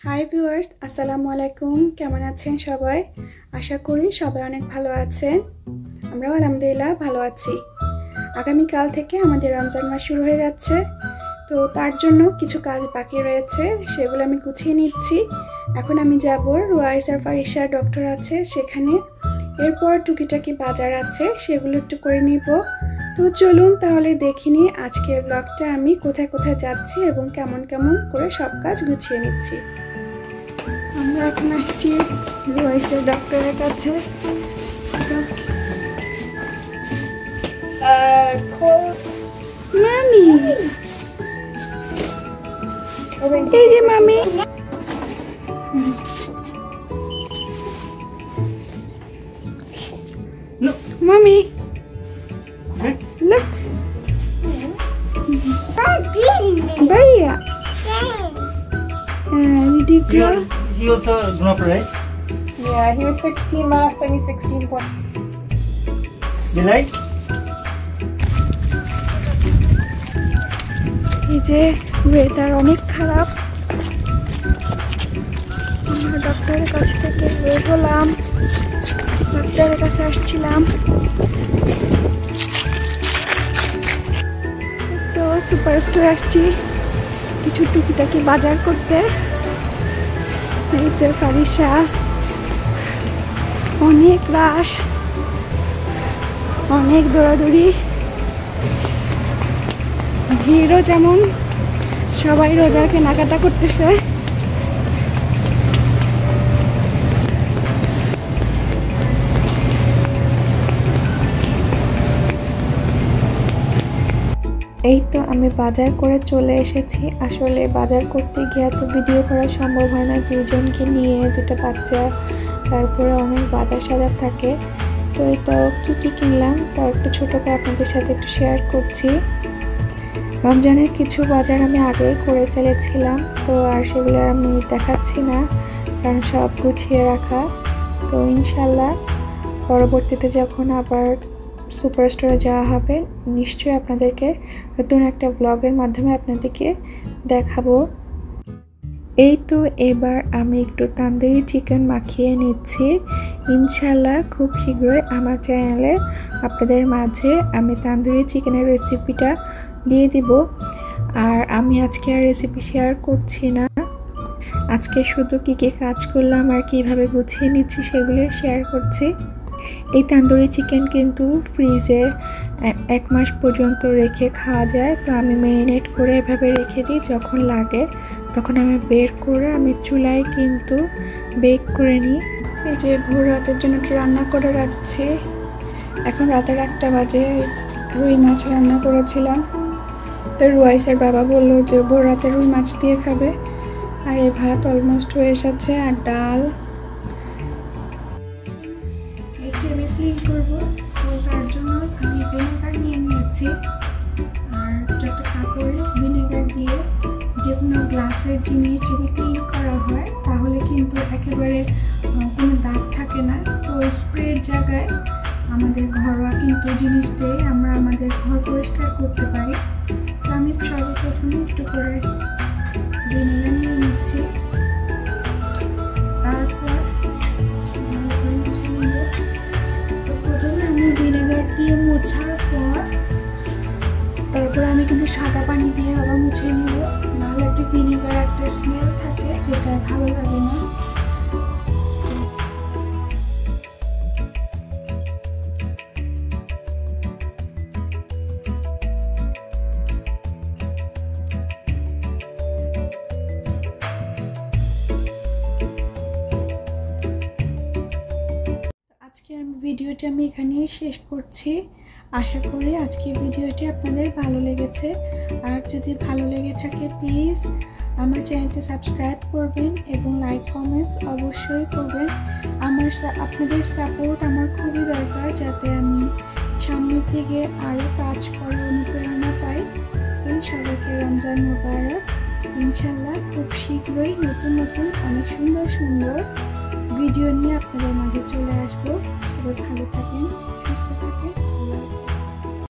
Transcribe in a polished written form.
Hi viewers, আসসালামু আলাইকুম। কেমন আছেন সবাই? আশা করি সবাই অনেক ভালো আছেন। আমরাও আলহামদুলিল্লাহ ভালো আছি। আগামীকাল থেকে আমাদের রমজান মাস শুরু হয়ে যাচ্ছে, তো তার জন্য কিছু কাজ বাকি রয়েছে, সেগুলো আমি গুছিয়ে নিচ্ছি। এখন আমি যাব রুয়াইসার ফারিসা ডক্টর আছে সেখানে, এরপর টুকিটাকি বাজার আছে সেগুলো একটু করে নিব। তো চলুন তাহলে দেখিনি আজকের ব্লগটা আমি কোথায় কোথায় যাচ্ছি এবং কেমন কেমন করে সব কাজ গুছিয়ে নিচ্ছি। আমরা এখন আসছি রুয়াইসার ডক্টরের কাছে। মামি, এই যে মামি। Mommy, look. Bhaiya. Did you grow? He also grew up, right? Yeah, he was 16 last time. He's 16 point. You like? এই যে ওয়েদার অনেক খারাপ। আমরা ডক্টরের কাছ থেকে বের হলাম, ডক্টরের কাছে আসছিলাম। তো সুপার স্টোর আসছি কিছু টুকিটাকি বাজার করতে। এই তো ফারিসা, অনেক রাশ, অনেক দৌড়াদৌড়ি, ভিড়ও যেমন, সবাই রোজার কেনাকাটা করতেছে। এই তো আমি বাজার করে চলে এসেছি। আসলে বাজার করতে গিয়ে তো ভিডিও করা সম্ভব হয় না, দুজনকে নিয়ে, দুটো বাচ্চা, তারপরে অনেক বাজার সাজার থাকে। তো এই তো কী কিনলাম তাও একটু ছোটো করে আপনাদের সাথে একটু শেয়ার করছি। রমজানের কিছু বাজার আমি আগেই করে ফেলেছিলাম, তো আর সেগুলো আমি দেখাচ্ছি না, কারণ সব গুছিয়ে রাখা। তো ইনশাল্লাহ পরবর্তীতে যখন আবার সুপার স্টোরে যাওয়া হবে নিশ্চয়ই আপনাদেরকে নতুন একটা ব্লগের মাধ্যমে আপনাদেরকে দেখাবো। এই তো এবার আমি একটু তান্দুরি চিকেন মাখিয়ে নিচ্ছি। ইনশাল্লাহ খুব শীঘ্রই আমার চ্যানেলে আপনাদের মাঝে আমি তান্দুরি চিকেনের রেসিপিটা দিয়ে দিব। আর আমি আজকে আর রেসিপি শেয়ার করছি না, আজকে শুধু কী কাজ করলাম আর কীভাবে গুছিয়ে নিচ্ছি সেগুলো শেয়ার করছি। এই তান্দুরি চিকেন কিন্তু ফ্রিজে 1 মাস পর্যন্ত রেখে খাওয়া যায়। তো আমি ম্যারিনেট করে এভাবে রেখে দিই, যখন লাগে তখন আমি বের করে আমি চুলায় কিন্তু বেক করে নিই। এই যে ভোর রাতের জন্য একটু রান্না করে রাখছি। এখন রাতের 1টা বাজে। রুই মাছ রান্না করেছিলাম, তো রুয়াইসের বাবা বললো যে ভোর রাতে রুই মাছ দিয়ে খাবে। আর এই ভাত অলমোস্ট হয়ে এসেছে, আর ডাল। আমি ক্লিন করবো, তো তার জন্য আমি ভিনেগার নিয়ে নিয়েছি। আর একটা কাপড়ে ভিনেগার দিয়ে যে কোনো গ্লাসের জিনিস যদি ক্লিন করা হয় তাহলে কিন্তু একেবারে কোনো দাগ থাকে না। তো স্প্রের জায়গায় আমাদের ঘরোয়া কিন্তু জিনিস দিয়ে আমরা আমাদের ঘর পরিষ্কার করতে পারি। তো আমি সর্বপ্রথমে একটু করে ভিনেগার নিয়ে নিচ্ছি। তারপর ভিনেগার দিয়ে মোছার পর তারপরে আমি কিন্তু সাদা পানি দিয়ে আবার মুছে নিব, নাহলে একটা ভিনেগার একটা স্মেল থাকে যেটা ভালো লাগে না। আজকের ভিডিওটি আমি এখানেই শেষ করছি। আশা করি আজকের ভিডিওটি আপনাদের ভালো লেগেছে। আর যদি ভালো লেগে থাকে প্লিজ আমার চ্যানেলটি সাবস্ক্রাইব করবেন এবং লাইক কমেন্টস অবশ্যই করবেন। আপনাদের সাপোর্ট আমার খুবই দরকার, যাতে আমি সামনের দিকে আরও কাজ করার অনুপ্রেরণা পাই। এই সবাইকে রমজান মোবারক। ইনশাল্লাহ খুব শীঘ্রই নতুন অনেক সুন্দর ভিডিও নিয়ে আপনাদের মাঝে চলে আসবো। সবাই ভালো থাকেন।